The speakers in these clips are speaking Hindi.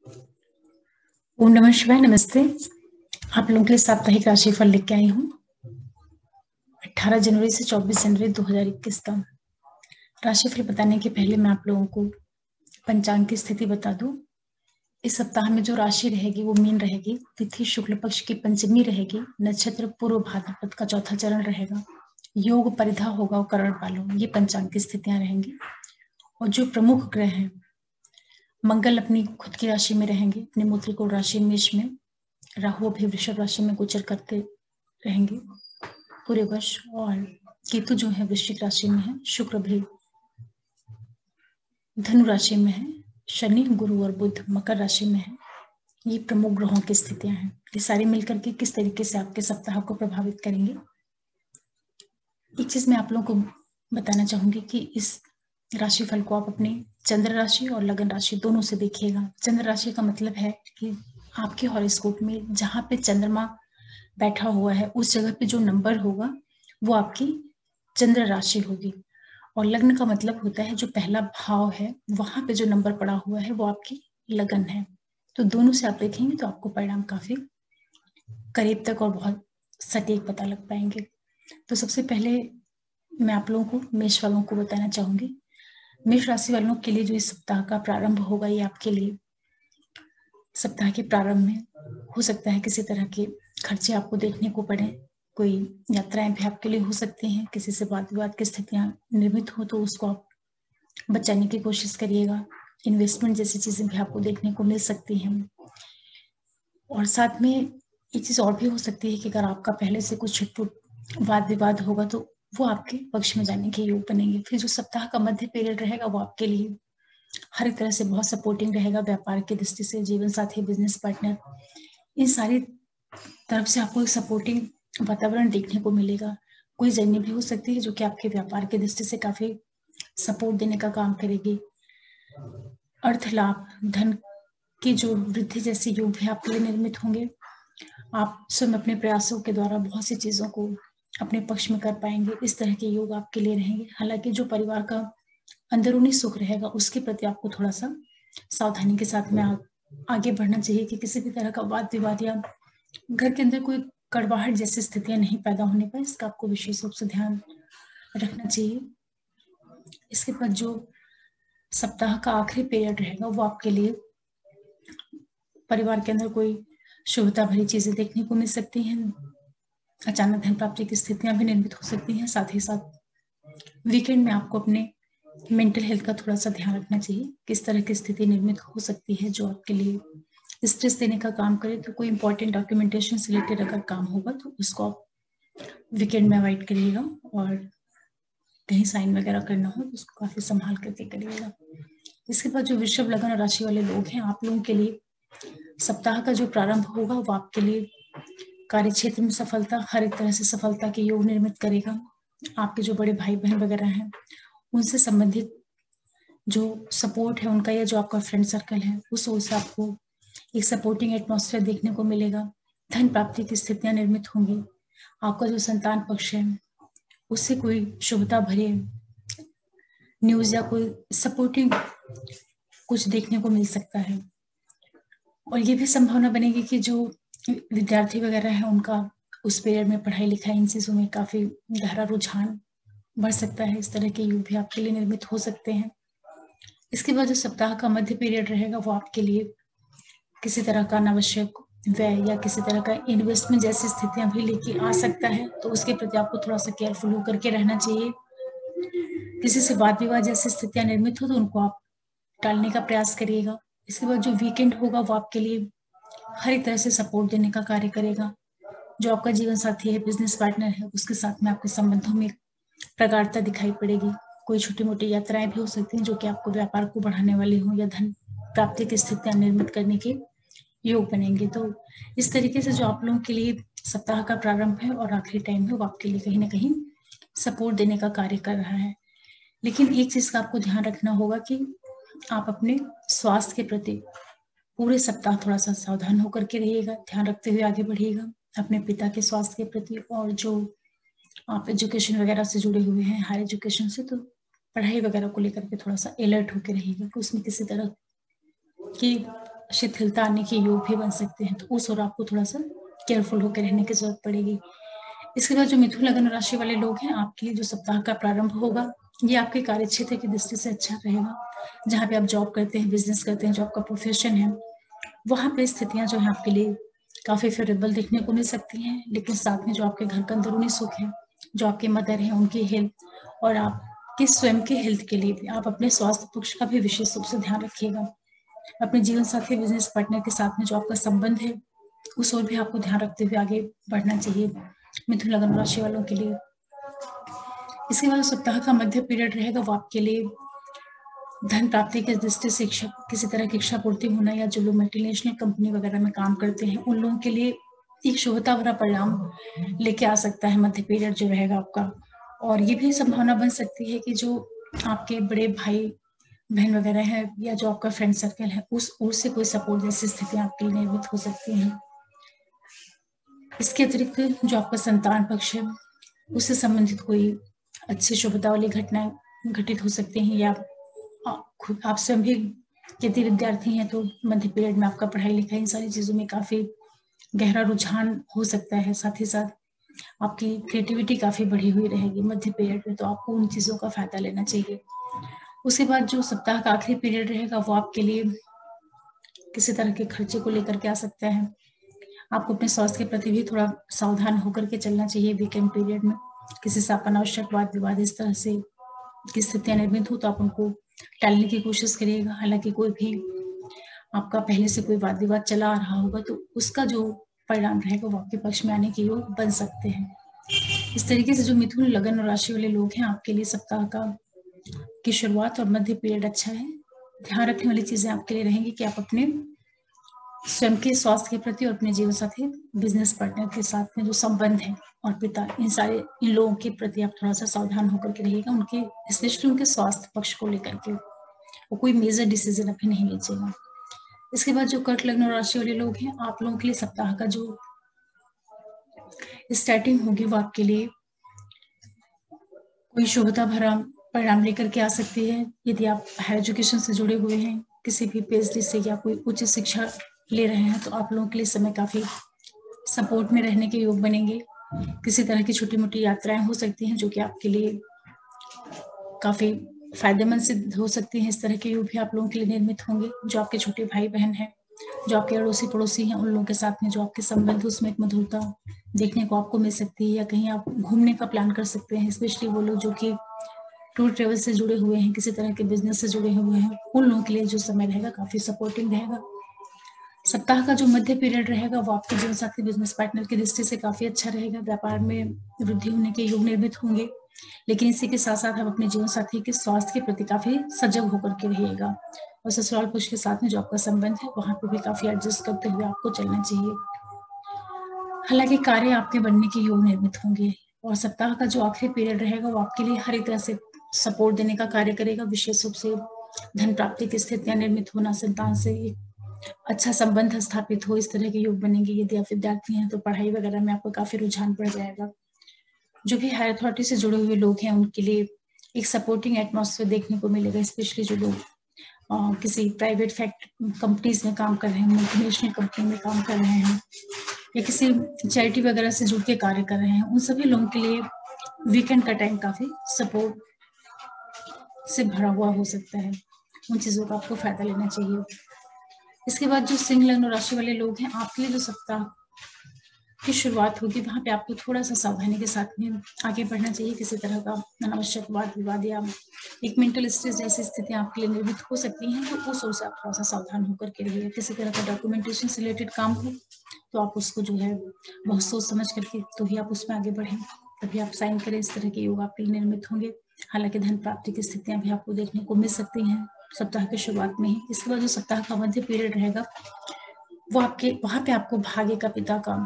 ओम नमः शिवाय। नमस्ते। आप लोगों के लिए साप्ताहिक राशिफल लेके आई हूँ 18 जनवरी से 24 जनवरी 2021 तक। राशिफल बताने के पहले मैं आप लोगों को पंचांग की स्थिति बता दूं। इस सप्ताह में जो राशि रहेगी वो मीन रहेगी। तिथि शुक्ल पक्ष की पंचमी रहेगी। नक्षत्र पूर्व भाद्रपद का चौथा चरण रहेगा। योग परिधा होगा और करण पालो। ये पंचांग की स्थितियां रहेंगी। और जो प्रमुख ग्रह हैं, मंगल अपनी खुद की राशि में रहेंगे, अपने मूत्रिकोण राशि मेष में। राहु भी वृषभ राशि में गोचर करते रहेंगे पूरे वर्ष। और केतु जो है वृश्चिक राशि में है। शुक्र भी धनु राशि में है। शनि, गुरु और बुध मकर राशि में है। ये प्रमुख ग्रहों की स्थितियां हैं। ये सारी मिलकर के किस तरीके से आपके सप्ताह को प्रभावित करेंगे। एक चीज मैं आप लोगों को बताना चाहूंगी कि इस राशिफल को आप अपने चंद्र राशि और लगन राशि दोनों से देखिएगा। चंद्र राशि का मतलब है कि आपके हॉरोस्कोप में जहां पे चंद्रमा बैठा हुआ है उस जगह पे जो नंबर होगा वो आपकी चंद्र राशि होगी। और लग्न का मतलब होता है जो पहला भाव है वहां पे जो नंबर पड़ा हुआ है वो आपकी लगन है। तो दोनों से आप देखेंगे तो आपको परिणाम काफी करीब तक और बहुत सटीक पता लग पाएंगे। तो सबसे पहले मैं आप लोगों को मेष वालों को बताना चाहूंगी। मेष राशि वालों के लिए जो इस सप्ताह का प्रारंभ होगा ये आपके लिए सप्ताह के प्रारंभ में हो सकता है किसी तरह के खर्चे आपको देखने को पड़े। कोई यात्राएं भी आपके लिए हो सकती हैं। किसी से वाद विवाद की स्थितियां निर्मित हो तो उसको आप बचाने की कोशिश करिएगा। इन्वेस्टमेंट जैसी चीजें भी आपको देखने को मिल सकती हैं। और साथ में एक चीज और भी हो सकती है कि अगर आपका पहले से कुछ छिटपुट वाद विवाद होगा तो वो आपके पक्ष में जाने के योग बनेंगे। फिर जो सप्ताह का मध्य पीरियड रहेगा वो आपके लिए हर एक तरह से बहुत सपोर्टिंग रहेगा। व्यापार की दृष्टि से, जीवन साथी, बिजनेस पार्टनर, इन सारी तरफ से आपको एक सपोर्टिंग वातावरण देखने को मिलेगा। कोई जर्नी भी हो सकती है जो कि आपके व्यापार की दृष्टि से काफी सपोर्ट देने का काम करेगी। अर्थ लाभ, धन की जो वृद्धि जैसे योग भी आपके लिए निर्मित होंगे। आप स्वयं अपने प्रयासों के द्वारा बहुत सी चीजों को अपने पक्ष में कर पाएंगे। इस तरह के योग आपके लिए रहेंगे। हालांकि जो परिवार का अंदरूनी सुख रहेगा उसके प्रति आपको थोड़ा सा सावधानी के साथ में आगे बढ़ना चाहिए कि किसी भी तरह का वाद विवाद या घर के अंदर कोई कड़वाहट जैसी स्थितियां नहीं पैदा होने पर इसका आपको विशेष रूप से ध्यान रखना चाहिए। इसके बाद जो सप्ताह का आखिरी पीरियड रहेगा वो आपके लिए परिवार के अंदर कोई शुभता भरी चीजें देखने को मिल सकती हैं। अचानक धन प्राप्ति की स्थितियां भी निर्मित हो सकती हैं। साथ ही साथ वीकेंड में आपको अपने मेंटल हेल्थ का थोड़ा सा ध्यान रखना चाहिए। किस तरह की स्थिति निर्मित हो सकती है जो आपके लिए स्ट्रेस देने का काम करे। तो कोई इंपॉर्टेंट डॉक्यूमेंटेशन से रिलेटेड अगर काम होगा तो उसको आप वीकेंड में अवॉइड करिएगा। और कहीं साइन वगैरह करना हो तो उसको काफी संभाल करके करिएगा। इसके बाद जो वृषभ लगन राशि वाले लोग हैं, आप लोगों के लिए सप्ताह का जो प्रारंभ होगा वो आपके लिए कार्य क्षेत्र में सफलता, हर एक तरह से सफलता के योग निर्मित करेगा। आपके जो बड़े भाई बहन वगैरह हैं उनसे संबंधित जो सपोर्ट है उनका या जो आपका फ्रेंड सर्कल है उस ओर से आपको एक सपोर्टिंग एटमॉस्फेयर देखने को मिलेगा। धन प्राप्ति की स्थितियां निर्मित होंगी। आपका जो संतान पक्ष है उससे कोई शुभता भरे न्यूज या कोई सपोर्टिंग कुछ देखने को मिल सकता है। और ये भी संभावना बनेगी कि जो विद्यार्थी वगैरह है उनका उस पीरियड में पढ़ाई लिखाई इन चीजों में काफी गहरा रुझान बढ़ सकता है। इस तरह के योग भी आपके लिए निर्मित हो सकते हैं। इसके बाद जो सप्ताह का मध्य पीरियड रहेगा वो आपके लिए किसी तरह का अनावश्यक व्यय या किसी तरह का इन्वेस्टमेंट जैसी स्थितियां भी लेके आ सकता है। तो उसके प्रति आपको थोड़ा सा केयरफुल होकर के रहना चाहिए। किसी से वाद विवाद जैसी स्थितियां निर्मित हो तो उनको आप टालने का प्रयास करिएगा। इसके बाद जो वीकेंड होगा वो आपके लिए हर एक तरह से सपोर्ट देने का कार्य करेगा। जो आपका जीवन साथी है, बिजनेस पार्टनर है, उसके साथ में आपके संबंधों में प्रगाढ़ता दिखाई पड़ेगी। कोई छोटी मोटी यात्राएं भी हो सकती हैं जो कि आपको व्यापार को बढ़ाने वाली हो या धन प्राप्ति की स्थितियां निर्मित करने के योग बनेंगे। तो इस तरीके से जो आप लोगों के लिए सप्ताह का प्रारंभ है और आखिरी टाइम है वो आपके लिए कहीं ना कहीं सपोर्ट देने का कार्य कर रहा है। लेकिन एक चीज का आपको ध्यान रखना होगा कि आप अपने स्वास्थ्य के प्रति पूरे सप्ताह थोड़ा सा सावधान होकर के रहिएगा। ध्यान रखते हुए आगे बढ़िएगा अपने पिता के स्वास्थ्य के प्रति। और जो आप एजुकेशन वगैरह से जुड़े हुए हैं, हायर एजुकेशन से, तो पढ़ाई वगैरह को लेकर के थोड़ा सा अलर्ट होकर रहिएगा कि उसमें किसी तरह की शिथिलता आने के योग भी बन सकते हैं, तो उस ओर आपको थोड़ा सा केयरफुल होकर रहने की जरूरत पड़ेगी। इसके बाद जो मिथुन लग्न राशि वाले लोग हैं, आपके लिए जो सप्ताह का प्रारंभ होगा ये आपके कार्य क्षेत्र की दृष्टि से अच्छा रहेगा। जहाँ पे आप जॉब करते हैं, बिजनेस करते हैं, जो आपका प्रोफेशन है, वहां पे स्थितियां जो है आपके लिए काफी फेवरेबल देखने को मिल सकती हैं। लेकिन साथ में जो आपके घर का अंदरूनी सुख है, जो आपके मदर है उनकी हेल्थ और आपके स्वयं के हेल्थ के लिए भी आप अपने स्वास्थ्य पक्ष का भी विशेष रूप से ध्यान रखिएगा। अपने जीवन साथी, बिजनेस पार्टनर के साथ में जो आपका संबंध है, उस ओर भी आपको ध्यान रखते हुए आगे बढ़ना चाहिए मिथुन लग्न राशि वालों के लिए। इसके बाद सप्ताह का मध्य पीरियड रहेगा, वो आपके लिए धन प्राप्ति की दृष्टि से किसी तरह की इच्छा पूर्ति होना, या जो लोग मल्टीनेशनल कंपनी वगैरह में काम करते हैं उन लोगों के लिए एक शुभता भरा परिणाम लेके आ सकता है मध्य पीरियड जो रहेगा आपका। और ये भी संभावना बन सकती है कि जो आपके बड़े भाई बहन वगैरह है, या जो आपका फ्रेंड सर्कल है, उस ओर से कोई सपोर्ट जैसी स्थितियां आपके लिए निर्मित हो सकती हैं। इसके अतिरिक्त जो आपका संतान पक्ष है, उससे संबंधित कोई अच्छी शुभता वाली घटनाएं घटित हो सकती हैं, या खुद आप स्वयं भी यदि विद्यार्थी हैं तो मध्य पीरियड में आपका पढ़ाई लिखाई इन सारी चीजों में काफी गहरा रुझान हो सकता है। साथ ही साथ आपकी क्रिएटिविटी काफी बढ़ी हुई रहेगी मध्य पीरियड में, तो आपको उन चीजों का फायदा लेना चाहिए। उसके बाद जो सप्ताह का आखिरी पीरियड रहेगा, वो आपके लिए किसी तरह के खर्चे को लेकर के आ सकता है। आपको अपने स्वास्थ्य के प्रति भी थोड़ा सावधान होकर के चलना चाहिए वीकेंड पीरियड में। किसी से अनावश्यक वाद विवाद इस तरह से की स्थितियां निर्मित हो तो आप उनको टालने की कोशिश करिएगा। हालांकि कोई भी आपका पहले से कोई वाद विवाद चला आ रहा होगा तो उसका जो परिणाम रहेगा वो आपके पक्ष में आने के योग बन सकते हैं। इस तरीके से जो मिथुन लग्न और राशि वाले लोग हैं, आपके लिए सप्ताह का की शुरुआत और मध्य पीरियड अच्छा है। ध्यान रखने वाली चीजें आपके लिए रहेंगी कि आप अपने स्वयं के स्वास्थ्य के प्रति और अपने जीवन साथी, बिजनेस पार्टनर के साथ में जो संबंध है और पिता, इन लोगों के प्रति आप थोड़ा सा सावधान होकर के रहिएगा। उनके स्पेशली उनके स्वास्थ्य पक्ष को लेकर के वो कोई मेजर डिसीजन अभी नहीं लीजिएगा। इसके बाद जो कर्क लग्न राशि वाले लोग हैं, आप लोगों के लिए सप्ताह का जो स्टार्टिंग होगी वो आपके लिए कोई शुभता भरा परिणाम लेकर के आ सकती है। यदि आप हायर एजुकेशन से जुड़े हुए हैं, किसी भी पीएचडी से या कोई उच्च शिक्षा ले रहे हैं, तो आप लोगों के लिए समय काफी सपोर्ट में रहने के योग बनेंगे। किसी तरह की छोटी मोटी यात्राएं हो सकती हैं जो कि आपके लिए काफी फायदेमंद सिद्ध हो सकती हैं। इस तरह के योग भी आप लोगों के लिए निर्मित होंगे। जो आपके छोटे भाई बहन हैं, जो आपके अड़ोसी पड़ोसी हैं, उन लोगों के साथ में जो आपके संबंध उसमें एक मधुरता देखने को आपको मिल सकती है। या कहीं आप घूमने का प्लान कर सकते हैं, स्पेशली वो लोग जो कि टूर ट्रेवल से जुड़े हुए हैं, किसी तरह के बिजनेस से जुड़े हुए हैं, उन लोगों के लिए जो समय रहेगा काफी सपोर्टिंग रहेगा। सप्ताह का जो मध्य पीरियड रहेगा वो आपके जीवन साथी, बिजनेस पार्टनर की दृष्टि से काफी अच्छा रहेगा। व्यापार में वृद्धि होने के योग निर्मित होंगे, लेकिन इसी के साथ साथ आप अपने जीवन साथी के स्वास्थ्य के प्रति काफी सजग होकर के रहिएगा। और ससुराल पक्ष के साथ में जो आपका संबंध है वहां पर भी काफी एडजस्ट करते हुए आपको चलना चाहिए। हालांकि कार्य आपके बनने के योग निर्मित होंगे। और सप्ताह का जो आखिरी पीरियड रहेगा वो आपके लिए हर एक तरह से सपोर्ट देने का कार्य करेगा। विशेष रूप से धन प्राप्ति की स्थितियां निर्मित होना, संतान से अच्छा संबंध स्थापित हो, इस तरह के योग बनेंगे। यदि आप विद्यार्थी हैं तो पढ़ाई वगैरह में आपको काफी रुझान बढ़ जाएगा। जो भी हायर अथॉरिटी से जुड़े हुए लोग हैं उनके लिए एक सपोर्टिंग एटमॉस्फेयर देखने को मिलेगा। स्पेशली जो लोग किसी प्राइवेट कंपनीज में काम कर रहे हैं, मल्टीनेशनल कंपनी में काम कर रहे हैं, या किसी चैरिटी वगैरह से जुड़ के कार्य कर रहे हैं, उन सभी लोगों के लिए वीकेंड का टाइम काफी सपोर्ट से भरा हुआ हो सकता है। उन चीजों का आपको फायदा लेना चाहिए। इसके बाद जो सिंह लग्न राशि वाले लोग हैं, आपके लिए जो सप्ताह की शुरुआत होगी वहां पे आपको थोड़ा सा सावधानी के साथ में आगे बढ़ना चाहिए। किसी तरह का अनावश्यक वाद विवाद या एक मेंटल स्ट्रेस जैसी स्थितियां आपके लिए निर्मित हो सकती हैं, तो उस ओर से आप थोड़ा सा सावधान होकर के रहिए। किसी तरह का डॉक्यूमेंटेशन से रिलेटेड काम हो तो आप उसको जो है बहुत सोच समझ करके तो ही आप उसमें आगे बढ़ें, तभी आप साइन करें। इस तरह के योग आपके लिए निर्मित होंगे। हालांकि धन प्राप्ति की स्थितियां भी आपको देखने को मिल सकती हैं सप्ताह की शुरुआत में ही। इसके बाद जो सप्ताह का मध्य पीरियड रहेगा वो आपके वहां पे आपको भाग्य का पिता का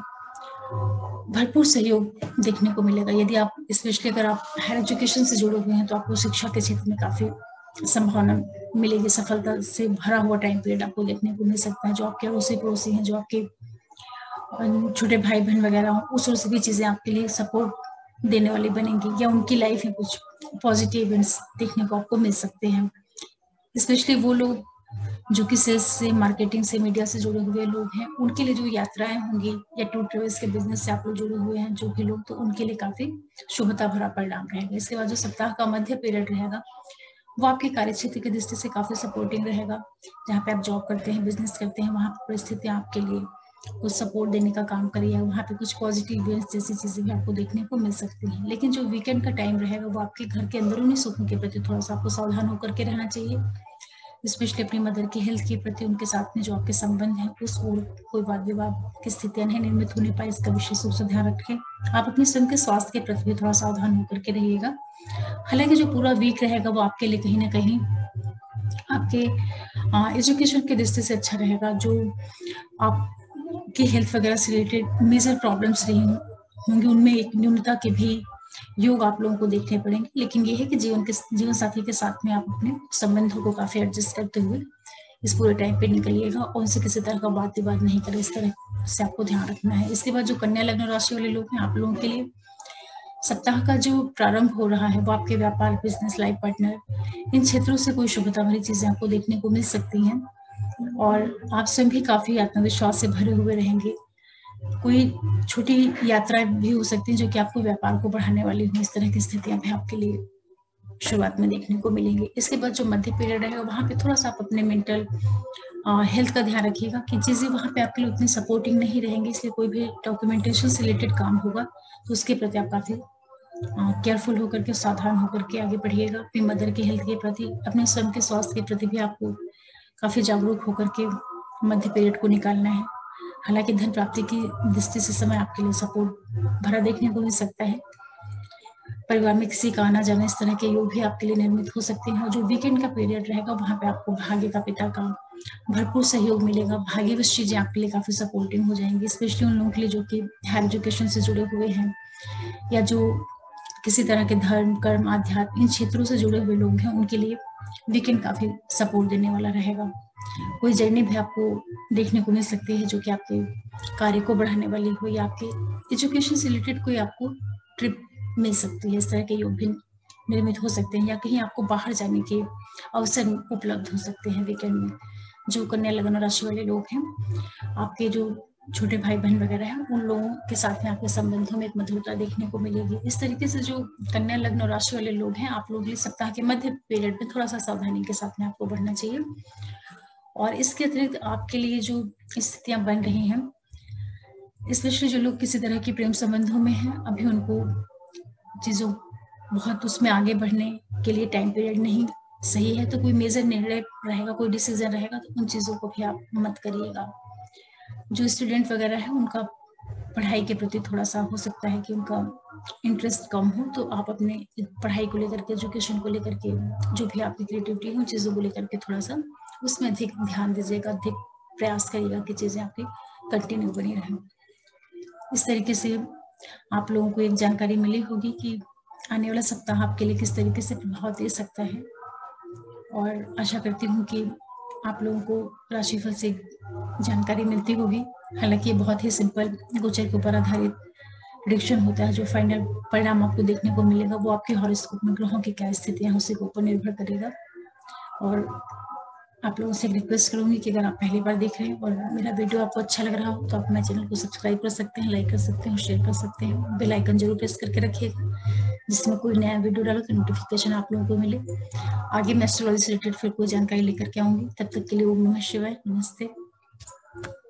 भरपूर सहयोग देखने को मिलेगा। यदि आप स्पेशली अगर आप हायर एजुकेशन से जुड़े हुए हैं तो आपको शिक्षा के क्षेत्र में काफी संभावना मिलेगी। सफलता से भरा हुआ टाइम पीरियड आपको देखने को मिल सकता है। जो आपके अड़ोसी पड़ोसी हैं, जो आपके छोटे भाई बहन वगैरह हो, उस ओर से भी चीजें आपके लिए सपोर्ट देने वाली बनेंगी, या उनकी लाइफ में कुछ पॉजिटिव इवेंट्स देखने को आपको मिल सकते हैं। स्पेशली वो लोग जो कि सेल्स से, मार्केटिंग से, मीडिया से जुड़े हुए लोग हैं, उनके लिए जो यात्राएं होंगी या टूर ट्रेवल्स के बिजनेस से आप लोग जुड़े हुए हैं जो भी लोग, तो उनके लिए काफी शुभता भरा परिणाम रहेगा। इसके बाद जो सप्ताह का मध्य पीरियड रहेगा वो आपके कार्य क्षेत्र की दृष्टि से काफी सपोर्टिंग रहेगा। जहाँ पे आप जॉब करते हैं, बिजनेस करते हैं, वहाँ पर परिस्थितियां आपके लिए कुछ सपोर्ट देने का काम करिए। वहाँ पे कुछ पॉजिटिव इवेंट्स जैसी चीजें भी आपको देखने को मिल सकती हैं। लेकिन जो वीकेंड का टाइम रहेगा वो आपके घर के अंदरूनी सुखों के प्रति थोड़ा सा आपको सावधान होकर के रहना चाहिए, स्पेशली अपनी मदर की हेल्थ के प्रति उनके साथ में जो आपके संबंध है उस ओर कोई वाद विवाद की स्थितियां नहीं निर्मित होने पाए, इसका विशेष रूप से ध्यान रखें। आप अपने स्वयं के स्वास्थ्य के प्रति भी थोड़ा सावधान होकर के रहिएगा। हालांकि जो पूरा वीक रहेगा वो आपके लिए कहीं ना कहीं आपके एजुकेशन की दृष्टि से अच्छा रहेगा। जो आपकी हेल्थ वगैरह से रिलेटेड मेजर प्रॉब्लम्स रही होंगी उनमें एक न्यूनता के भी योग आप लोगों को देखने पड़ेंगे। लेकिन ये है कि जीवन साथी के साथ में आप अपने संबंधों को काफी एडजस्ट करते हुए इस पूरे टाइम पे निकलिएगा और उनसे किसी तरह का बात विवाद नहीं करें, इस तरह से आपको ध्यान रखना है। इसके बाद जो कन्या लग्न राशि वाले लोग हैं, आप लोगों के लिए सप्ताह का जो प्रारंभ हो रहा है वो आपके व्यापार, बिजनेस, लाइफ पार्टनर, इन क्षेत्रों से कोई शुभता भरी चीजें आपको देखने को मिल सकती हैं और आप स्वयं भी काफी आत्मविश्वास से भरे हुए रहेंगे। कोई छोटी यात्राएं भी हो सकती है जो कि आपको व्यापार को बढ़ाने वाली हो, इस तरह की स्थितियां भी आपके लिए शुरुआत में देखने को मिलेंगी। इसके बाद जो मध्य पीरियड है वहां पे थोड़ा सा आप अपने मेंटल हेल्थ का ध्यान रखिएगा कि चीजें वहां पे आपके लिए उतनी सपोर्टिंग नहीं रहेंगी, इसलिए कोई भी डॉक्यूमेंटेशन से रिलेटेड काम होगा तो उसके प्रति आप काफी केयरफुल होकर के, सावधान होकर के आगे बढ़िएगा। अपनी मदर की हेल्थ के प्रति, अपने स्वयं के स्वास्थ्य के प्रति भी आपको काफी जागरूक होकर के मध्य पीरियड को निकालना है। हालांकि धन प्राप्ति की दृष्टि से समय आपके लिए सपोर्ट भरा देखने को मिल सकता है। परिवार में किसी का आना जाना, इस तरह के योग भी आपके लिए निर्मित हो सकते हैं। और जो वीकेंड का पीरियड रहेगा वहां पे आपको भाग्य का पिता का भरपूर सहयोग मिलेगा। भाग्यवश चीजें आपके लिए काफी सपोर्टिंग हो जाएंगी, स्पेशली उन लोगों के लिए जो कि हायर एजुकेशन से जुड़े हुए हैं या जो किसी तरह के धर्म, कर्म, आध्यात्म, इन क्षेत्रों से जुड़े हुए लोग हैं, उनके लिए वीकेंड काफी सपोर्ट देने वाला रहेगा। कोई जर्नी भी आपको देखने को मिल सकती है जो कि आपके कार्य को बढ़ाने वाली हो या आपके एजुकेशन से रिलेटेड कोई आपको ट्रिप मिल सकती है। इस तरह के योग भी निर्मित हो सकते हैं या कहीं आपको बाहर जाने के अवसर उपलब्ध हो सकते हैं वीकेंड में। जो कन्या लग्न राशि वाले लोग हैं, आपके जो छोटे भाई बहन वगैरह हैं, उन लोगों के साथ में आपके संबंधों में एक मधुरता देखने को मिलेगी। इस तरीके से जो कन्या लग्न राशि वाले लोग हैं, आप लोग सप्ताह के मध्य पीरियड में थोड़ा सा सावधानी के साथ में आपको बढ़ना चाहिए। और इसके अतिरिक्त आपके लिए जो स्थितियां बन रही हैं, स्पेशली जो लोग किसी तरह के प्रेम संबंधों में हैं, अभी उनको चीजों बहुत उसमें आगे बढ़ने के लिए टाइम पीरियड नहीं सही है, तो कोई मेजर निर्णय रहेगा, कोई डिसीजन रहेगा तो उन चीजों को भी आप मत करिएगा। जो स्टूडेंट वगैरह है उनका पढ़ाई के प्रति थोड़ा सा हो सकता है कि उनका इंटरेस्ट कम हो, तो आप अपने पढ़ाई को लेकर के, एजुकेशन को लेकर के, जो भी आपकी क्रिएटिविटी है उन चीजों को लेकर के थोड़ा सा उसमें अधिक ध्यान दीजिएगा, अधिक प्रयास करिएगा कि चीजें आपकी कंटिन्यू बनी रहें। इस तरीके से आप लोगों को एक जानकारी मिली होगी कि आने वाला सप्ताह आपके लिए किस तरीके से प्रभाव दे सकता है। और आशा करती हूँ कि आप लोगों को राशिफल से जानकारी मिलती होगी। हालांकि ये बहुत ही सिंपल गोचर के ऊपर आधारित प्रेडिक्शन होता है। जो फाइनल परिणाम आपको देखने को मिलेगा वो आपके हॉरोस्कोप में ग्रहों की क्या स्थितियां उसी के ऊपर निर्भर करेगा। और आप लोगों से रिक्वेस्ट करूंगी कि अगर आप पहली बार देख रहे हैं और मेरा वीडियो आपको अच्छा लग रहा हो तो आप मेरे चैनल को सब्सक्राइब कर सकते हैं, लाइक कर सकते हैं और शेयर कर सकते हैं। बेल आइकन जरूर प्रेस करके रखिएगा जिसमें कोई नया वीडियो डालो तो नोटिफिकेशन आप लोगों को मिले। आगे मैं एस्ट्रोलॉजी से रिलेटेड फिर कोई जानकारी लेकर के आऊंगी। तब तक के लिए ओम नमः शिवाय, नमस्ते।